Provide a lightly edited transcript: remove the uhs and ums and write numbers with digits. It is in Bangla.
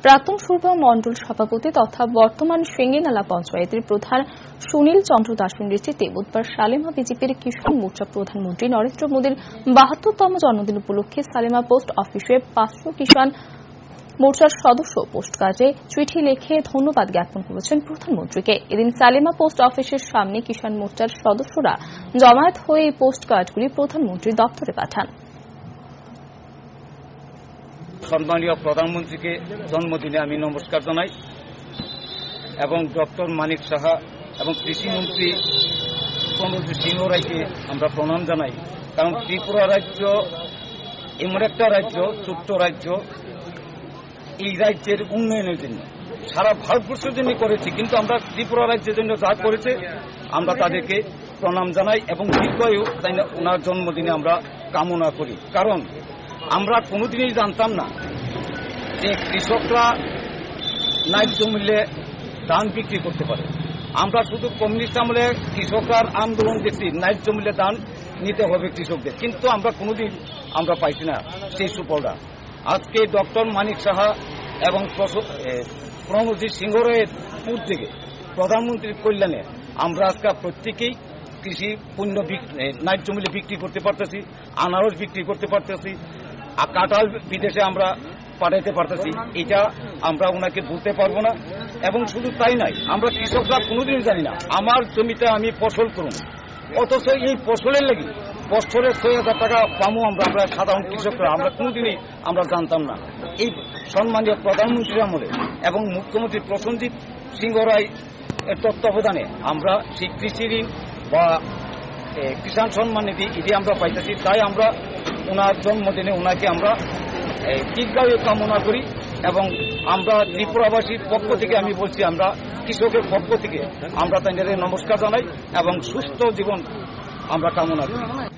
প্রাক্তন সুরমা মণ্ডল সভাপতি তথা বর্তমান সিঙ্গিনালা পঞ্চায়েতের প্রধান সুনীল চন্দ্র দাসের নেতৃত্বে বুধবার সালেমা বিজেপির কিষাণ মোর্চা প্রধানমন্ত্রী নরেন্দ্র মোদীর ৭২তম জন্মদিন উপলক্ষে সালেমা পোস্ট অফিসে ৫০০ কিষাণ মোর্চার সদস্য পোস্ট কার্ডে চিঠি লিখে ধন্যবাদ জ্ঞাপন করেছেন প্রধানমন্ত্রীকে। এদিন সালেমা পোস্ট অফিসের সামনে কিষাণ মোর্চার সদস্যরা জমায়েত হয়ে এই পোস্ট কার্ডগুলি প্রধানমন্ত্রীর দপ্তরে পাঠান। সম্মানীয় প্রধানমন্ত্রীকে জন্মদিনে আমি নমস্কার জানাই এবং ডক্টর মানিক সাহা এবং কৃষিমন্ত্রী প্রণজিৎ সিংহ রায়কে আমরা প্রণাম জানাই। কারণ ত্রিপুরা রাজ্য এমন একটা রাজ্য, ছোট্ট রাজ্য, এই রাজ্যের উন্নয়নের জন্য সারা ভারতবর্ষের জন্য করেছে, কিন্তু আমরা ত্রিপুরা রাজ্যের জন্য যা করেছে আমরা তাদেরকে প্রণাম জানাই এবং দীর্ঘায়ু তাই না ওনার জন্মদিনে আমরা কামনা করি। কারণ আমরা কোনোদিনই জানতাম না যে কৃষকরা ন্যায্য মূল্যে ধান বিক্রি করতে পারে। আমরা শুধু কমিউনিস্ট আমলে কৃষকরা আন্দোলন দেখছি ন্যায্য মূল্যে ধান নিতে হবে কৃষকদের, কিন্তু আমরা কোনোদিন আমরা পাইছি না সেই সুফলটা। আজকে ডক্টর মানিক সাহা এবং প্রণজিৎ সিংহ রায়ের উদ্যোগে প্রধানমন্ত্রীর কল্যাণে আমরা আজকে প্রত্যেকেই কৃষি পণ্য ন্যায্য মূল্যে বিক্রি করতে পারতেছি, আনারস বিক্রি করতে পারতেছি, কাঁঠাল বিদেশে আমরা পাঠাইতে পারতেছি। এটা আমরা ওনাকে বলতে পারবো না। এবং শুধু তাই নয়, আমরা কৃষকরা কোনোদিন জানি না আমার জমিতে আমি ফসল করুন, অথচ এই ফসলের লাগি বছরে ৬,০০০ টাকা পাবো আমরা সাধারণ কৃষকরা আমরা কোনোদিনই আমরা জানতাম না। এই সম্মানীয় প্রধানমন্ত্রীর আমলে এবং মুখ্যমন্ত্রী প্রসেনজিৎ সিংহ রায় এর তত্ত্বাবধানে আমরা সেই কৃষি ঋণ বা কিষাণ সম্মান নিধি এটি আমরা পাইতেছি। তাই আমরা ওনার জন্মদিনে ওনাকে আমরা দীর্ঘায়ু কামনা করি এবং আমরা ত্রিপুরাবাসীর পক্ষ থেকে আমি বলছি, আমরা কৃষকের পক্ষ থেকে আমরা তাদের নমস্কার জানাই এবং সুস্থ জীবন আমরা কামনা করি।